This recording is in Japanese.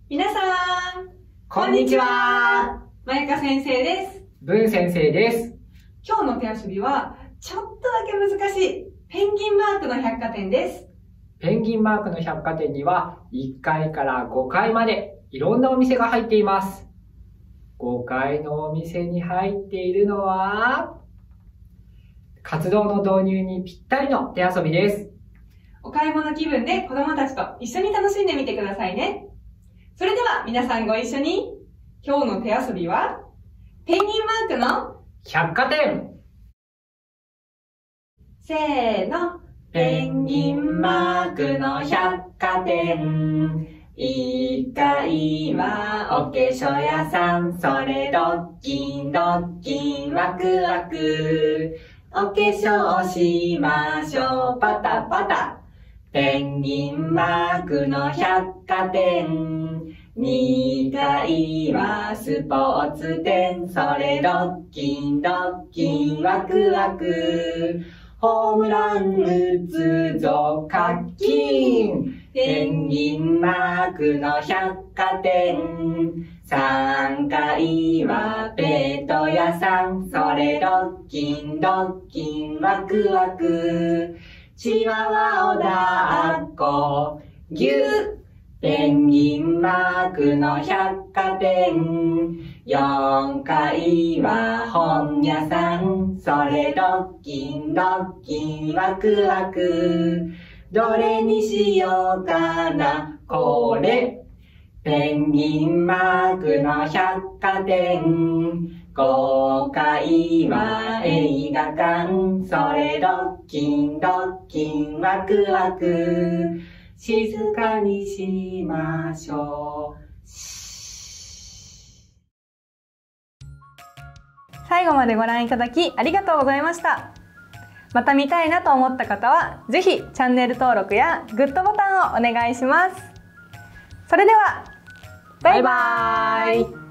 皆さん、 こんにちは。 まゆか先生です。 文先生です。 今日の手遊びは、ちょっとだけ難しいペンギンマークの百貨店です。 ペンギンマークの百貨店には1階から5階までいろんなお店が入っています。5階のお店に入っているのは、活動の導入にぴったりの手遊びです。 お買い物気分で子供たちと一緒に楽しんでみてくださいね。それでは皆さんご一緒に、今日の手遊びは、ペンギンマークの百貨店。 せーの。 ペンギンマークの百貨店。1階はお化粧屋さん。それドッキンドッキンワクワク。お化粧しましょうパタパタ。ペンギンマークの百貨店。2階はスポーツ店。それドッキンドッキンワクワク。ホームラン打つぞ活気。ペンギンマークの百貨店。3階はペット屋さん。それドッキンドッキンワクワク。チワワを抱っこぎゅっ。ペンギンマークの百貨店。4階は本屋さん。それドッキンドッキンワクワク。どれにしようかなこれ。ペンギンマークの百貨店。5階は映画館。それドッキンドッキンワクワク。静かにしましょう。 最後までご覧いただきありがとうございました。また見たいなと思った方は、ぜひチャンネル登録やグッドボタンをお願いします。それでは、バイバーイ。